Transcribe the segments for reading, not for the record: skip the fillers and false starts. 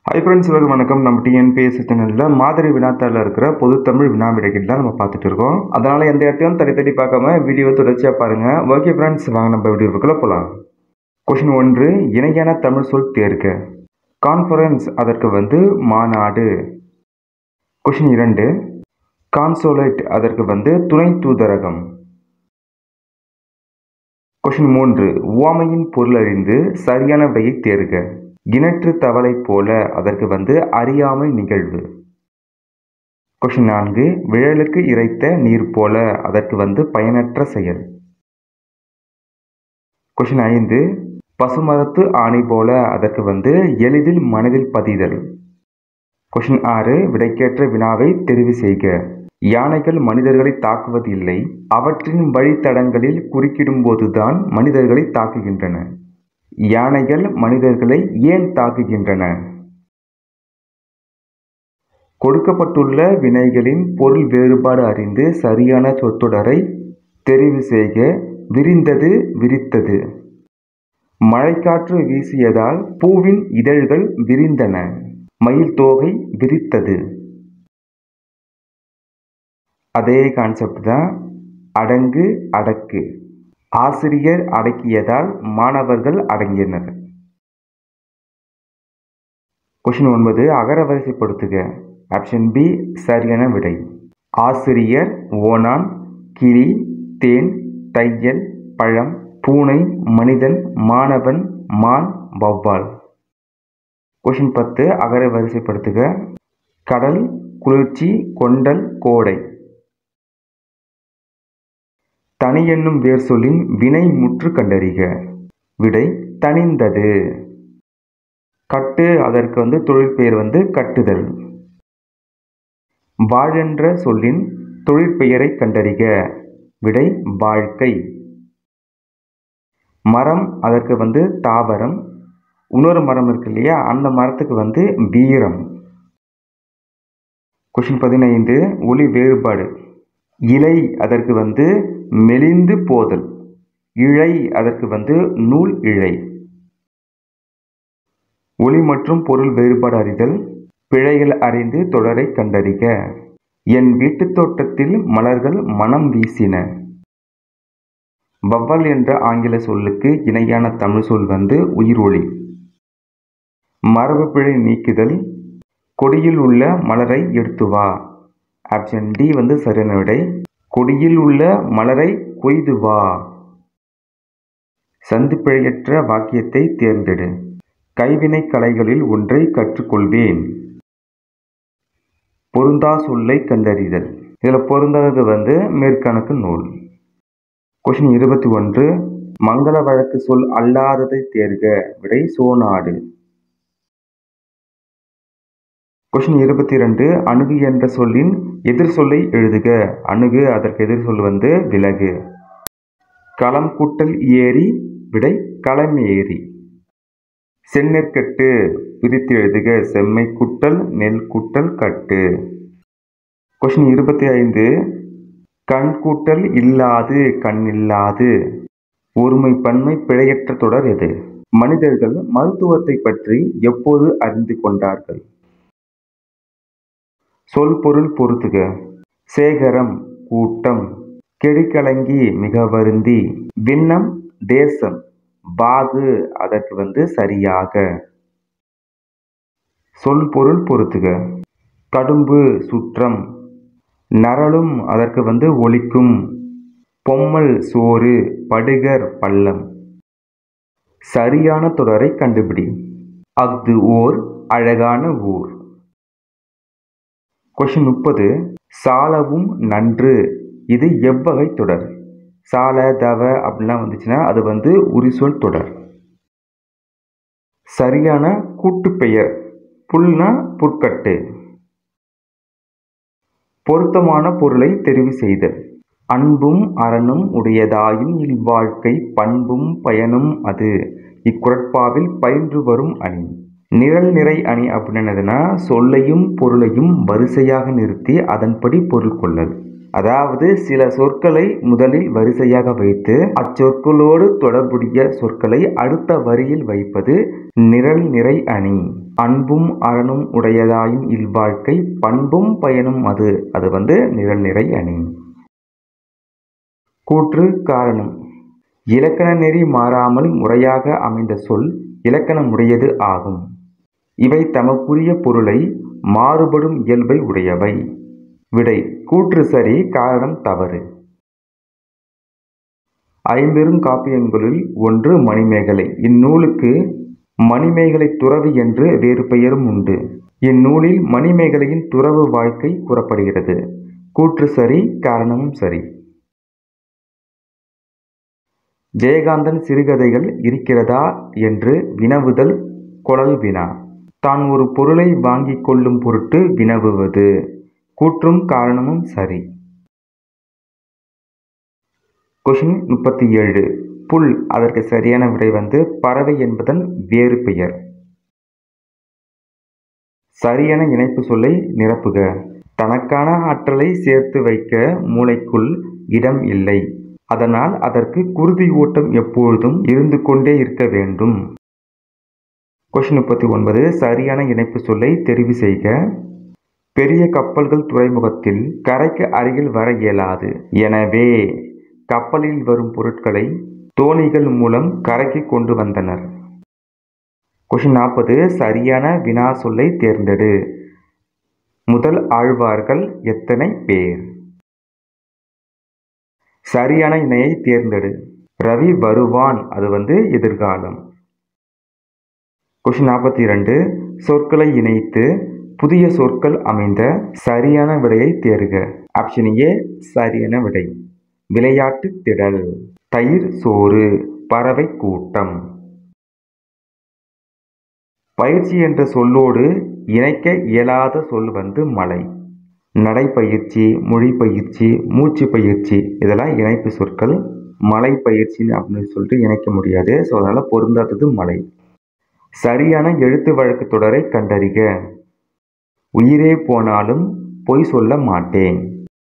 Hi friends, welcome. வணக்கம். நம்ம TNPSC சேனலில் மாதிரி வினாத்தாளில் இருக்கிற பொது தமிழ் வினா விடைகள் தான் நம்ம பார்த்துட்டு இருக்கோம். அதனால் எந்த இடத்தையும் தள்ளி பார்க்காம வீடியோ தொடர்ச்சியாக பாருங்கள். ஓகே ஃப்ரெண்ட்ஸ், வாங்க நம்ம வீடியோக்குள்ளே போகலாம். கொஷின் 1, இணையான தமிழ் சொல் தேர்க. கான்ஃபரன்ஸ் அதற்கு மாநாடு. கொஷின் 2, கான்சோலேட் அதற்கு துணை தூதரகம். கொஷின் 3, உவமையின் பொருள் அறிந்து சரியான விடையை தேர்க. கிணற்று தவளை போல அதற்கு அறியாமை நிகழ்வு. கொஷின் 4, விழலுக்கு இறைத்த நீர் போல அதற்கு பயனற்ற செயல். கொஷின் 5, பசுமரத்து ஆணி போல அதற்கு எளிதில் மனதில் பதிதல். கொஷின் 6, விடைக்கேற்ற வினாவை தெரிவு செய்க. யானைகள் மனிதர்களை தாக்குவது இல்லை, அவற்றின் வழித்தடங்களில் குறுக்கிடும் போதுதான் மனிதர்களை தாக்குகின்றன. யானைகள் மனிதர்களை ஏன் தாக்குகின்றன? கொடுக்கப்பட்டுள்ள வினைகளின் பொருள் வேறுபாடு அறிந்து சரியான சொற்றொடரை தெரிவு செய்க. விரிந்தது, விரித்தது. மழைக்காற்று வீசியதால் பூவின் இதழ்கள் விரிந்தன. மயில் தோகை விரித்தது. அதே கான்செப்ட் தான். அடங்கு, அடக்கு. ஆசிரியர் அடக்கியதால் மாணவர்கள் அடங்கினர். கொஷின் 9, அகரவரிசைப்படுத்துக. ஆப்ஷன் பி சரியான விடை. ஆசிரியர், ஓணான், கிளி, தேன், தையல், பழம், பூனை, மனிதன், மாணவன், மான், வௌவால். கொஷின் 10, அகரவரிசைப்படுத்துக. கடல், குளிர்ச்சி, கொண்டல், கோடை. தனி என்னும் வேர் சொல்லின் வினை முற்று கண்டறிக. விடை தனிந்தது. கட்டு அதற்கு தொழிற்பெயர் கட்டுதல். வாழ் என்ற சொல்லின் தொழிற்பெயரை கண்டறிக. விடை வாழ்க்கை. மரம் அதற்கு தாவரம். இன்னொரு மரம் இருக்கு இல்லையா, அந்த மரத்துக்கு வீரம். கொஷின் 15, ஒலி வேறுபாடு. இலை அதற்கு மெலிந்து போதல். இழை அதற்கு நூல் இழை. ஒலி மற்றும் பொருள் வேறுபாடு அறிதல். பிழைகள் அறிந்து தொடரை கண்டறிக. என் வீட்டுத் தோட்டத்தில் மலர்கள் மனம் வீசின. வௌவால் என்ற ஆங்கில சொல்லுக்கு இணையான தமிழ் சொல் உயிரொலி. மரபு பிழை நீக்குதல். கொடியில் உள்ள மலரை எடுத்து வா. ஆப்ஷன் டி சரியான விடை. கொடியில் உள்ள மலரை கொய்து வா. சந்திப்பிழையற்ற வாக்கியத்தை தேர்ந்தெடு. கைவினை கலைகளில் ஒன்றை கற்றுக்கொள்வேன். பொருந்தா சொல்லை கண்டறிதல். இதில் பொருந்தாதது மேற்கணக்கு நூல். கொஷின் 21, மங்கள வழக்கு சொல் அல்லாததை தேர்க. விடை சோநாடு. கொஷின் 22, அணுகு என்ற சொல்லின் எதிர் சொல்லை எழுதுக. அணுகு அதற்கு எதிர் சொல் விலகு. களம் கூட்டல் ஏரி. விடை களமேரி. செந்நெற்கட்டு பிரித்து எழுதுக. செம்மை கூட்டல் நெல் கூட்டல் கட்டு. கொஷின் 25, கண் கூட்டல் இல்லாது கண்ணில்லாது. ஒருமை பன்மை பிழையற்ற தொடர் எது? மனிதர்கள் மருத்துவத்தை பற்றி எப்போது அறிந்து கொண்டார்கள்? சொல் பொருள் பொருத்துக. சேகரம் கூட்டம். கெடிக்கலங்கி மிக வருந்தி. விண்ணம் தேசம். பாகு அதற்கு சரியாக. சொல் பொருள் பொருத்துக. கடும்பு சுற்றம். நரளும் அதற்கு ஒலிக்கும். பொம்மல் சோறு. படுகர் பள்ளம். சரியான தொடரை கண்டுபிடி. அஃது ஓர் அழகான ஊர். கொஷின் 30, சாலவும் நன்று. இது எவ்வகை தொடர்? சால, தவ அப்படிலாம் வந்துச்சுன்னா அது உரிசொல் தொடர். சரியான கூட்டுப்பெயர். புல்னா புற்கட்டு. பொருத்தமான பொருளை தெரிவு செய்தல். அன்பும் அறனும் உடையதாயின் இல்வாழ்க்கை பண்பும் பயனும் அது. இக்குறட்பாவில் பயின்று வரும் அணி. நிரல் நிறை அணி அப்படின்னு என்னதுன்னா, சொல்லையும் பொருளையும் வரிசையாக நிறுத்தி அதன்படி பொருள் கொள்ளல். அதாவது சில சொற்களை முதலில் வரிசையாக வைத்து அச்சொற்களோடு தொடர்புடைய சொற்களை அடுத்த வரியில் வைப்பது நிரல் நிறை அணி. அன்பும் அறனும் உடையதாயின் இல்வாழ்க்கை பண்பும் பயனும் அது அது நிரல் நிறை அணி. கூற்று காரணம். இலக்கண நெறி மாறாமல் முறையாக அமைந்த சொல் இலக்கணமுடையது ஆகும். இவை தமக்குரிய பொருளை மாறுபடும் இயல்பை உடையவை. விடை கூற்று சரி, காரணம் தவறு. ஐம்பெரும் காப்பியங்களுள் ஒன்று மணிமேகலை. இந்நூலுக்கு மணிமேகலை துறவி என்று வேறு பெயரும் உண்டு. இந்நூலில் மணிமேகலையின் துறவு வாழ்க்கை கூறப்படுகிறது. கூற்று சரி, காரணமும் சரி. ஜெயகாந்தன் சிறுகதைகள் இருக்கிறதா என்று வினவுதல் கொளல் வினா. தான் ஒரு பொருளை வாங்கிக் கொள்ளும் பொருட்டு வினவுவது. கூற்றும் காரணமும் சரி. கொஷின் 37. புல். அதற்கு சரியான விடை பறவை என்பதன் வேறு பெயர். சரியான இணைப்பு சொல்லை நிரப்புக. தனக்கான ஆற்றலை சேர்த்து வைக்க மூளைக்குள் இடம் இல்லை. அதனால் அதற்கு குருதி ஓட்டம் எப்பொழுதும் இருந்து கொண்டே இருக்க வேண்டும். கொஷின் 39. சரியான இணைப்பு சொல்லை தெரிவு செய்க. பெரிய கப்பல்கள் துறைமுகத்தில் கரைக்கு அருகில் வர இயலாது. எனவே கப்பலில் வரும் பொருட்களை தோணிகள் மூலம் கரைக்கு கொண்டு வந்தனர். கொஷின் 40. சரியான வினா சொல்லை தேர்ந்தெடு. முதல் ஆழ்வார்கள் எத்தனை பேர்? சரியான இணையை தேர்ந்தெடு. ரவி வருவான். அது எதிர்காலம். கொஷின் 42. சொற்களை இணைத்து புதிய சொற்கள் அமைந்த சரியான விடையை தேர்க. ஆப்ஷன் ஏ சரியான விடை. விளையாட்டு திடல், தயிர் சோறு, பறவை கூட்டம். பயிற்சி என்ற சொல்லோடு இணைக்க இயலாத சொல் மலை. நடைப்பயிற்சி, மொழி பயிற்சி, மூச்சு பயிற்சி இதெல்லாம் இணைப்பு சொற்கள். மலை பயிற்சி அப்படின்னு சொல்லிட்டு இணைக்க முடியாது. ஸோ அதனால் பொருந்தாதது மலை. சரியான எழுத்து வழக்கு தொடரை கண்டறிக. உயிரே போனாலும் பொய் சொல்ல மாட்டேன்.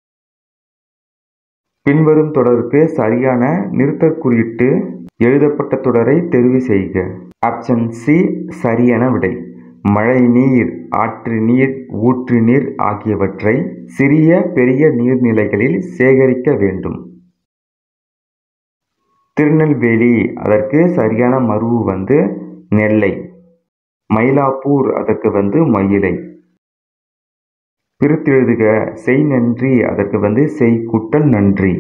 பின்வரும் தொடருக்கு சரியான நிறுத்தற்குறியிட்டு எழுதப்பட்ட தொடரை தெரிவு செய்க. ஆப்ஷன் சி சரியான விடை. மழை நீர், ஆற்று நீர், ஊற்று நீர் ஆகியவற்றை சிறிய பெரிய நீர்நிலைகளில் சேகரிக்க வேண்டும். திருநெல்வேலி. அதற்கு சரியான மருவு நெல்லை. மயிலாப்பூர். அதற்கு மயிலை. பிரித்தெழுதுக. செய் நன்றி. அதற்கு செய் கூட்டல் நன்றி.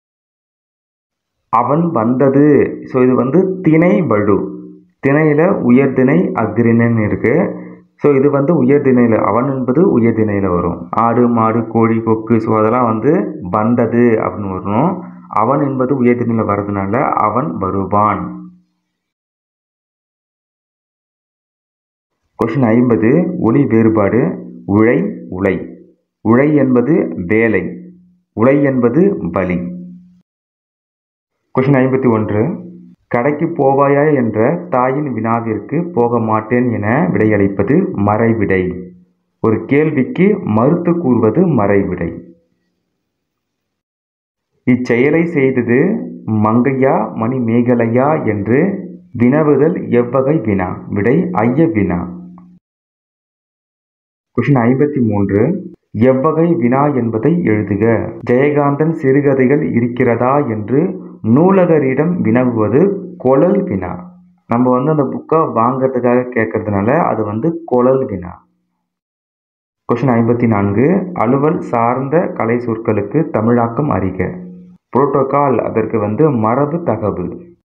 அவன் வந்தது. ஸோ இது திணை வழு. திணையில உயர்திணை அக்ரிணன் இருக்கு. ஸோ இது உயர்திணையில், அவன் என்பது உயர்திணையில் வரும். ஆடு மாடு கோழி கொக்கு ஸோ அதெல்லாம் வந்தது அப்படின்னு வரணும். அவன் என்பது உயர்திணையில் வர்றதுனால அவன் வருவான். கொஷின் 50. ஒலி வேறுபாடு. உழை உலை. உழை என்பது வேலை, உலை என்பது வலி. கொஷின் 51. கடைக்கு போவாயா என்ற தாயின் வினாவிற்கு போக மாட்டேன் என விடையளிப்பது மறைவிடை. ஒரு கேள்விக்கு மறுத்து கூறுவது மறைவிடை. இச்செயலை செய்தது மங்கையா மணிமேகலையா என்று வினவுதல் எவ்வகை வினா? விடை ஐய வினா. கொஷின் 53. எவ்வகை வினா என்பதை எழுதுக. ஜெயகாந்தன் சிறுகதைகள் இருக்கிறதா என்று நூலகரிடம் வினவுவது கொளல் வினா. நம்ம அந்த புக்கை வாங்கிறதுக்காக கேட்கறதுனால அது கொளல் வினா. கொஷின் 54. அலுவல் சார்ந்த கலை சொற்களுக்கு தமிழாக்கம் அறிக. புரோட்டோகால். அதற்கு மரபு தகவு.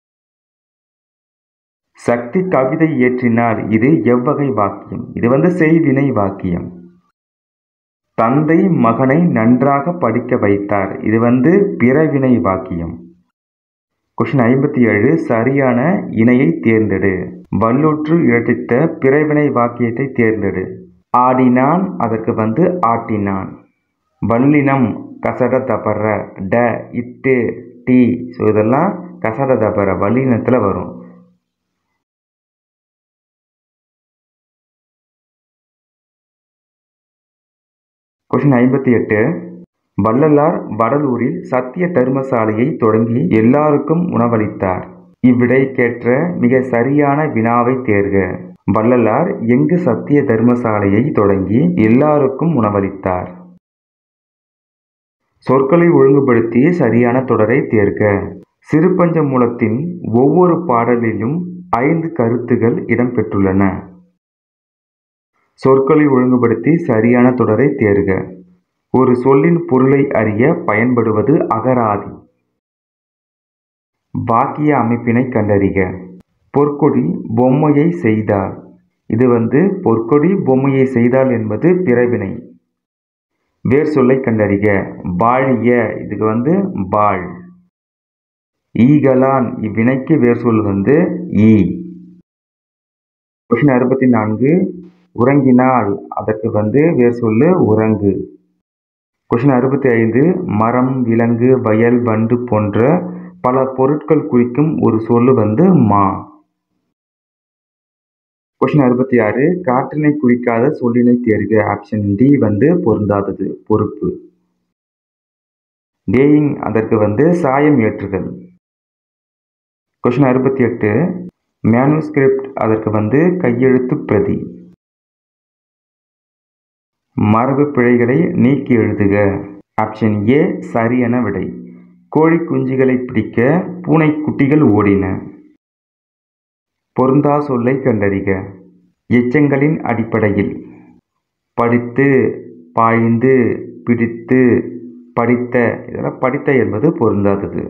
சக்தி கவிதை இயற்றினார். இது எவ்வகை வாக்கியம்? இது செய்வினை வாக்கியம். தந்தை மகனை நன்றாக படிக்க வைத்தார். இது பிறவினை வாக்கியம். கொஷின் 57. சரியான இணையை தேர்ந்தெடு. வல்லூற்று இழத்தித்த பிறவினை வாக்கியத்தை தேர்ந்தெடு. ஆடினான். அதற்கு ஆட்டினான். வல்லினம் கசட தபர ட இட்டு டி. ஸோ இதெல்லாம் கசட தபர வல்லினத்தில் வரும். கொஷின் 58. வள்ளலார் வடலூரில் சத்திய தர்மசாலையை தொடங்கி எல்லாருக்கும் உணவளித்தார். இவ்விடைக்கேற்ற மிக சரியான வினாவை தேர்க. வள்ளலார் எங்கு சத்திய தர்மசாலையை தொடங்கி எல்லாருக்கும் உணவளித்தார்? சொற்களை ஒழுங்குபடுத்தி சரியான தொடரை தேர்க. சிறுபஞ்ச மூலத்தின் ஒவ்வொரு பாடலிலும் 5 கருத்துகள் இடம்பெற்றுள்ளன. சொற்களை ஒழுங்குபடுத்தி சரியான தொடரை தேர்க. ஒரு சொல்லின் பொருளை அறிய பயன்படுவது அகராதி. வாக்கிய அமைப்பினை கண்டறிக. பொற்கொடி பொம்மையை செய்தால். இது பொற்கொடி பொம்மையை செய்தால் என்பது பிறவினை. வேர் சொல்லை கண்டறிக. வாழிய, இதுக்கு வாழ். ஈகலான், இவ்வினைக்கு வேர் சொல் ஈ. கொஸ்டின் 64. உறங்கினால், அதற்கு வேர் சொல்லு உறங்கு. கொஸ்டின் 65. மரம், விலங்கு, வயல், வண்டு போன்ற பல பொருட்கள் குறிக்கும் ஒரு சொல்லு மா. கொஸ்டின் 66. காற்றினை குறிக்காத சொல்லினை தேர்க. ஆப்ஷன் டி பொருந்தாதது, பொறுப்பு. டேயிங், அதற்கு சாயம் ஏற்றுதல். கொஸ்டின் 68. மேனுஸ்கிரிப்ட், அதற்கு கையெழுத்து பிரதி. மரபு பிழைகளை நீக்கி எழுதுக. ஆப்ஷன் ஏ சரியான விடை. கோழி குஞ்சுகளை பிடிக்க பூனை குட்டிகள் ஓடின. பொருந்தா சொல்லை கண்டறிக. எச்சங்களின் அடிப்படையில். படித்து, பாய்ந்து, பிடித்து, படித்த, இதெல்லாம் படித்த என்பது பொருந்தாதது.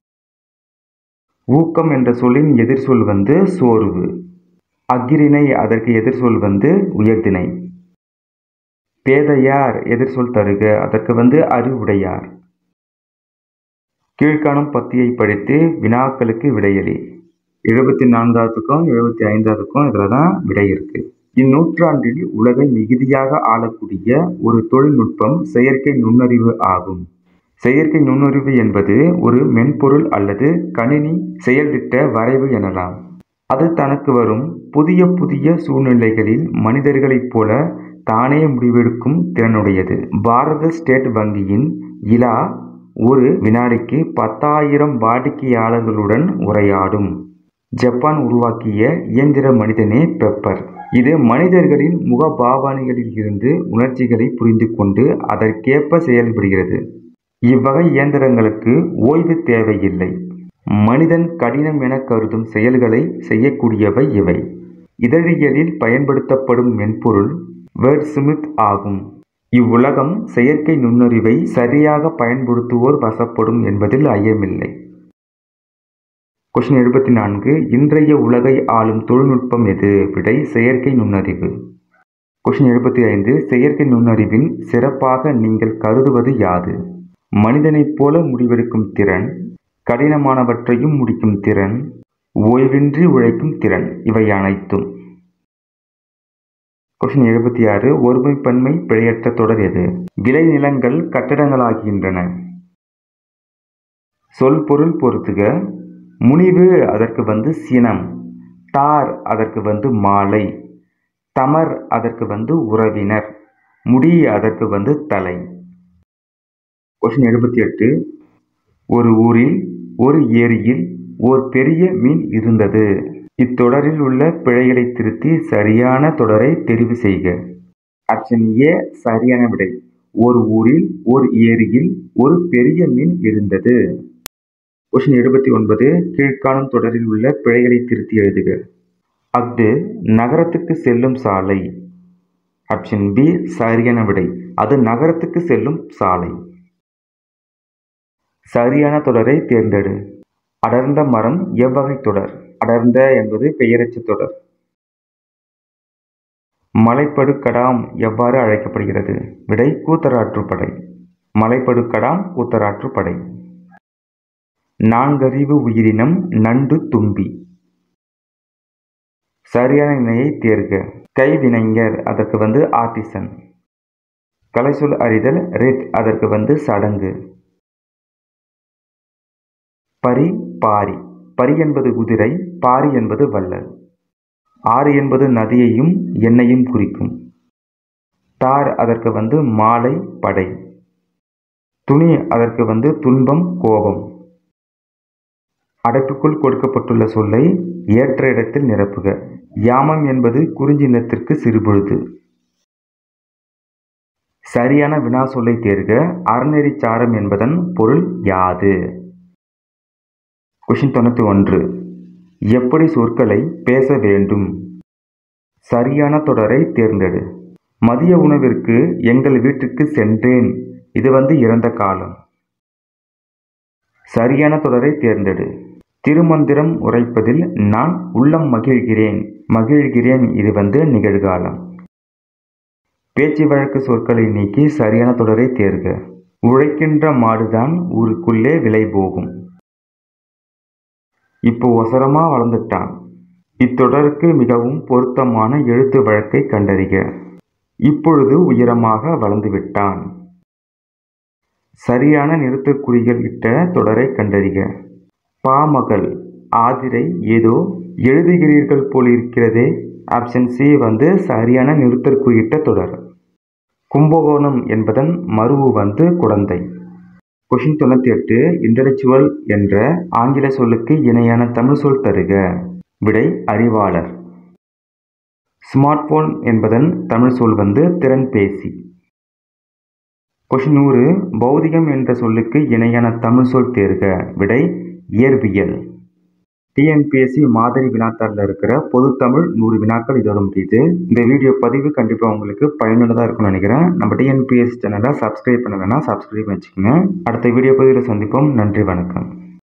ஊக்கம் என்ற சொல்லின் எதிர்சொல் சோர்வு. அஃறிணை, அதற்கு எதிர்சொல் உயர்திணை. பேதையார், எதிர்சொல் தருக. அதற்கு அறிவுடையார். கீழ்காணும் பத்தியை படித்து வினாக்களுக்கு விடையளி. 74க்கும் 75க்கும் இதில் தான் விடை இருக்கு. இந்நூற்றாண்டில் உலகை மிகுதியாக ஆளக்கூடிய ஒரு தொழில்நுட்பம் செயற்கை நுண்ணறிவு ஆகும். செயற்கை நுண்ணறிவு என்பது ஒரு மென்பொருள் அல்லது கணினி செயல்திட்ட வரைவு எனலாம். அது தனக்கு வரும் புதிய புதிய சூழ்நிலைகளில் மனிதர்களைப் போல தானே முடிவெடுக்கும் திறனுடையது. பாரத ஸ்டேட் வங்கியின் இலா ஒரு வினாடிக்கு 10,000 வாடிக்கையாளர்களுடன் உரையாடும். ஜப்பான் உருவாக்கிய இயந்திர மனிதனே பெப்பர். இது மனிதர்களின் முகபாவனைகளில் இருந்து உணர்ச்சிகளை புரிந்து கொண்டு அதற்கேற்ப செயல்படுகிறது. இவ்வகை இயந்திரங்களுக்கு ஓய்வு தேவையில்லை. மனிதன் கடினம் என கருதும் செயல்களை செய்யக்கூடியவை இவை. இதழியலில் பயன்படுத்தப்படும் மென்பொருள் வேர்ட்ஸ்மித் ஆகும். இவ்வுலகம் செயற்கை நுண்ணறிவை சரியாக பயன்படுத்துவோர் வசப்படும் என்பதில் ஐயமில்லை. கொஸ்டின் 74. இன்றைய உலகை ஆளும் தொழில்நுட்பம் எது? விடை செயற்கை நுண்ணறிவு. கொஸ்டின் 75. செயற்கை நுண்ணறிவின் சிறப்பாக நீங்கள் கருதுவது யாது? மனிதனைப் போல முடிவெடுக்கும் திறன், கடினமானவற்றையும் முடிக்கும் திறன், ஓய்வின்றி உழைக்கும் திறன், இவை அனைத்தும். கொஸ்டின் 76. ஒருமைப்பன்மை பிழையற்ற தொடர் எது? விளைநிலங்கள் கட்டடங்களாகின்றன. சொல் பொருள் பொருத்துக. முனிவு, அதற்கு சினம். தார், அதற்கு மாலை. தமர், அதற்கு உறவினர். முடி, அதற்கு தலை. கொஸ்டின் 78. ஒரு ஊரில் ஒரு ஏரியில் ஓர் பெரிய மீன் இருந்தது. இத்தொடரில் உள்ள பிழைகளை திருத்தி சரியான தொடரை தெரிவு செய்க. ஆப்ஷன் ஏ சரியான விடை. ஒரு ஊரில் ஒரு ஏரியில் ஒரு பெரிய மீன் இருந்தது. கொஸ்டின் 79. கீழ்காணும் தொடரில் உள்ள பிழைகளை திருத்தி எழுதுக. அஃது நகரத்துக்கு செல்லும் சாலை. ஆப்ஷன் பி சரியான விடை. அது நகரத்துக்கு செல்லும் சாலை. சரியான தொடரை தேர்ந்தெடு. அடர்ந்த மரம் எவ்வகை தொடர்? அடர்ந்த என்பது பெயரச்சு தொடர். மலைப்படுகடாம் எவ்வாறு அழைக்கப்படுகிறது? விடை கூத்தராற்றுப்படை. மலைப்படுகடாம் கூத்தராற்றுப்படை. நான்கறிவு உயிரினம் நண்டு தும்பி. சரியான இணையை தேர்க. கைவினைஞர், அதற்கு ஆர்டிசன். கலைச்சொல் அறிதல் ரெட், அதற்கு சடங்கு. பரி பாரி. பரி என்பது குதிரை, பாரி என்பது வள்ளல். ஆறு என்பது நதியையும் எண்ணெயும் குறிக்கும். தார், அதற்கு மாலை படை. துணி அதற்கு துன்பம், கோபம். அடைப்புக்குள் கொடுக்கப்பட்டுள்ள சொல்லை ஏற்ற இடத்தில் நிரப்புக. யாமம் என்பது குறிஞ்சி நிலத்திற்கு சிறுபொழுது. சரியான வினா சொல்லை தேர்க. அறநெறி சாரம் என்பதன் பொருள் யாது? கொஸ்டின் 91. எப்படி சொற்களை பேச வேண்டும்? சரியான தொடரை தேர்ந்தெடு. மதிய உணவிற்கு எங்கள் வீட்டுக்கு சென்றேன். இது இறந்த காலம். சரியான தொடரை தேர்ந்தெடு. திருமந்திரம் உரைப்பதில் நான் உள்ளம் மகிழ்கிறேன். மகிழ்கிறேன் இது நிகழ்காலம். பேச்சு வழக்கு சொற்களை நீக்கி சரியான தொடரை தேர்க. உழைக்கின்ற மாடுதான் ஊருக்குள்ளே விலை போகும். இப்போ ஒசரமா வளர்ந்துட்டான். இத்தொடருக்கு மிகவும் பொருத்தமான எழுத்து வழக்கை கண்டறிக. இப்பொழுது உயரமாக வளர்ந்து விட்டான். சரியான நிறுத்தற்குறிகள் இட்ட தொடரை கண்டறிக. பாமகள் ஆதிரை ஏதோ எழுதுகிறீர்கள் போல் இருக்கிறதே. ஆப்ஷன் சி சரியான நிறுத்தற்குறியிட்ட தொடர். கும்பகோணம் என்பதன் மருவு குடந்தை. கொஸ்டின் 98. இன்டலெக்சுவல் என்ற ஆங்கில சொல்லுக்கு இணையான தமிழ் சொல் தருக. விடை அறிவாளர். ஸ்மார்ட் போன் என்பதன் தமிழ் சொல் திறன்பேசி. கொஸ்டின் 100. பௌதிகம் என்ற சொல்லுக்கு இணையான தமிழ் சொல் தேர்க. விடை இயற்பியல். டிஎன்பிஎஸ்சி மாதிரி வினாத்தாளில் இருக்கிற பொதுத்தமிழ் 100 வினாக்கள் இதோட முடியுது. இந்த வீடியோ பதிவு கண்டிப்பாக உங்களுக்கு பயனுள்ளதாக இருக்கும்னு நினைக்கிறேன். நம்ம டிஎன்பிஎஸ்சி சேனலை சப்ஸ்கிரைப் பண்ணலைன்னா சப்ஸ்கிரைப் வச்சுக்கோங்க. அடுத்த வீடியோ பதிவில் சந்திப்போம். நன்றி, வணக்கம்.